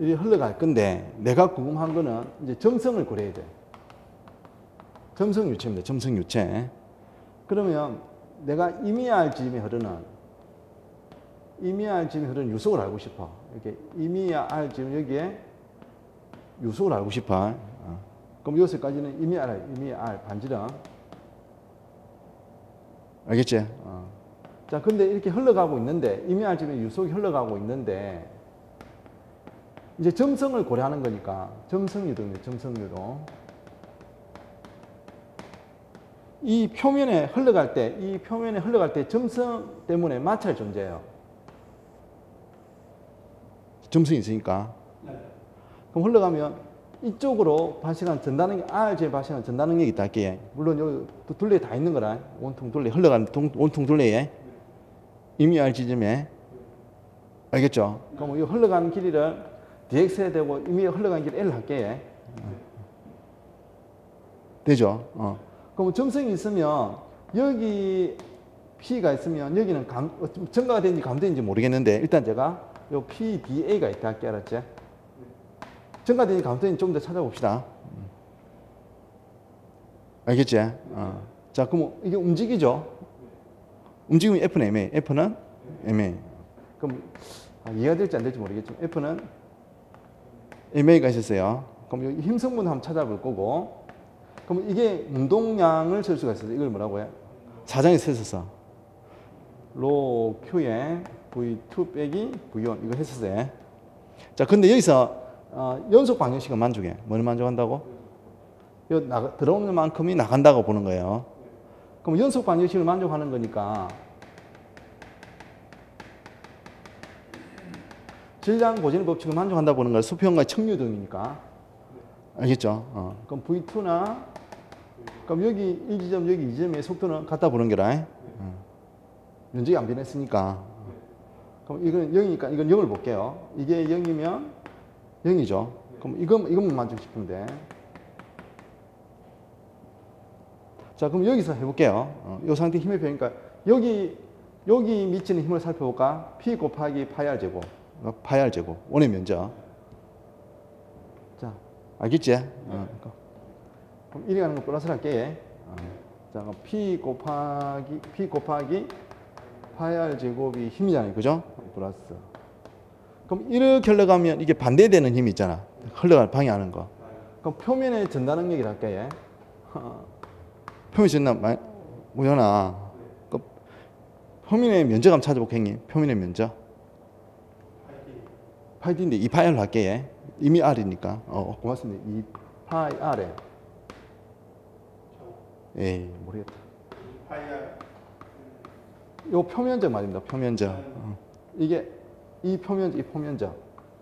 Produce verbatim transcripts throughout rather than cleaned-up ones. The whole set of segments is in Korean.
이리 흘러갈 건데 내가 궁금한 거는 이제 점성을 고려해야 돼. 점성 유체입니다. 점성 유체. 그러면 내가 이미알 지점에 흐르는 이미알 지점에 흐르는 유속을 알고 싶어. 이렇게 이미알 지점 여기에 유속을 알고 싶어. 어. 그럼 여기서까지는 이미알, 이미알 반지름. 알겠지? 어. 자, 근데 이렇게 흘러가고 있는데 이미알 지점에 유속이 흘러가고 있는데 이제 점성을 고려하는 거니까 점성유도입니다. 점성유도. 이 표면에 흘러갈 때, 이 표면에 흘러갈 때 점성 때문에 마찰 존재해요. 점성이 있으니까. 네. 그럼 흘러가면 이쪽으로 발생한 전단능력, R제에 발생한 전단능력이 있다 할게. 물론 여기 둘레에 다 있는 거라. 원통 둘레, 흘러가는 동, 원통 둘레에. 네. 이미 R 지점에. 알겠죠? 네. 그럼 이 흘러가는 길이를 디엑스에 되고 이미 흘러가는 길 L 할게. 네. 되죠? 어. 그럼 점성이 있으면 여기 P가 있으면 여기는 감, 증가가 되는지 감되는지 모르겠는데 일단 제가 요 피디에이가 있다 할게. 알았지? 증가되는지 감되는지 좀 더 찾아봅시다. 알겠지? 어. 자, 그럼 이게 움직이죠? 움직이면 F는 엠에이, F는 엠에이. 그럼 아, 이해가 될지 안 될지 모르겠지만 F는 엠에이가 있었어요. 그럼 여기 힘성분 한번 찾아볼 거고 그럼 이게 운동량을 쓸 수가 있어요. 이걸 뭐라고 해? 사장에 썼었어. 로 Q에 브이 투 빼기 브이 원 이거 했었어요. 자, 근데 여기서 어, 연속 방정식은 만족해. 뭐를 만족한다고? 요 나, 들어오는 만큼이 나간다고 보는 거예요. 그럼 연속 방정식을 만족하는 거니까 질량 고전의 법칙을 만족한다고 보는 거예요. 수평과 척류등이니까. 알겠죠? 어. 그럼 브이 투나 그럼 여기 이 지점 여기 이 지점의 속도는 같다 보는 게라. 어. 면적이 안 변했으니까. 그럼 이건 영이니까 이건 영을 볼게요. 이게 영이면 영이죠. 그럼 이건 이것만 만족시키면 돼. 자, 그럼 여기서 해볼게요. 어. 이 상태 힘의 표니까 여기 여기 미치는 힘을 살펴볼까? P 곱하기 파이 R 제곱. 파이 R 제곱. 원의 면적. 자, 알겠지? 어. 그럼 이리 가는 거 플러스를 할게. 어. 자, 그럼 P 곱하기 P 곱하기 파이 R 제곱이 힘이잖아요. 그죠? 플러스. 그럼 이렇게 흘러가면 이게 반대되는 힘이 있잖아. 흘러가는 방해하는 거. 그럼 표면의 전단 능력이라 할게. 어. 표면 전단 뭐였나? 그 표면의 면적 한번 찾아볼게. 형님. 표면의 면적. 파이 D인데 이 파이 R로 할게. 이미 R이니까. 어, 고맙습니다. 이 파이 R에. 에이, 모르겠다. 요 표면적 말입니다. 표면적. 어. 이게 이 표면적, 이 표면적.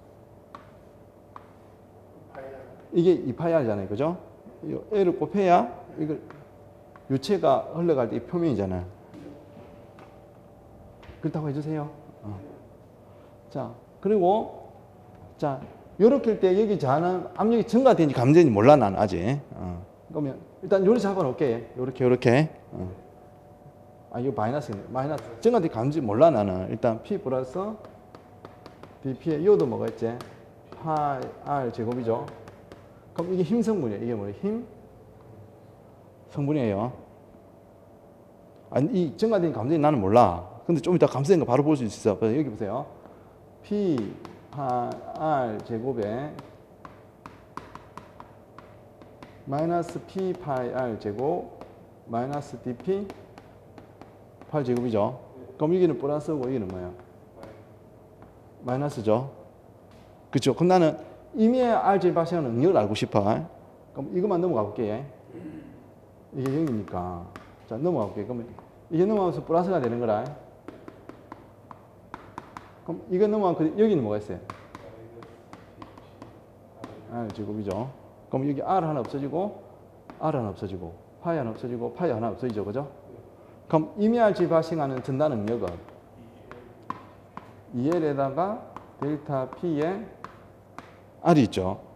이게 이 파이 R잖아요. 그죠? 요 L을 곱해야 이걸 유체가 흘러갈 때 이 표면이잖아요. 그렇다고 해주세요. 어. 자, 그리고 자, 요렇게 할 때 여기 자는 압력이 증가되는지 감되는지 몰라, 나는 아직. 어. 그러면 일단 요리 잡아놓을게. 요렇게, 요렇게. 어. 아, 이거 마이너스네. 마이너스. 증가되는지 감지 몰라, 나는. 일단 P 플러스 디피에 이것도 뭐가 있지? 파이 R 제곱이죠. 그럼 이게 힘 성분이에요. 이게 뭐예요? 힘 성분이에요. 아니, 이 증가되는 감정이 나는 몰라. 근데 좀 이따 감소된 거 바로 볼 수 있어. 그래서 여기 보세요. P 파이 R 제곱에 마이너스 P 파이 R 제곱 마이너스 디피 파이 제곱이죠. 그럼 여기는 플러스고 여기는 뭐예요? 마이너스죠. 그렇죠. 그럼 나는 이미 알제일 발생하는 능력을 알고 싶어. 그럼 이것만 넘어가 볼게. 이게 영이니까. 자, 넘어가 볼게. 그러면 이게 넘어가면서 플러스가 되는 거라. 그럼 이거 넘어가면 여기는 뭐가 있어요? R 제곱이죠. 그럼 여기 R 하나 없어지고 R 하나 없어지고 파이 하나 없어지고 파이 하나 없어지죠. 그죠? 그럼 이미 알제일 발생하는 전단 능력은 이 엘에다가 델타 P에 R이 있죠.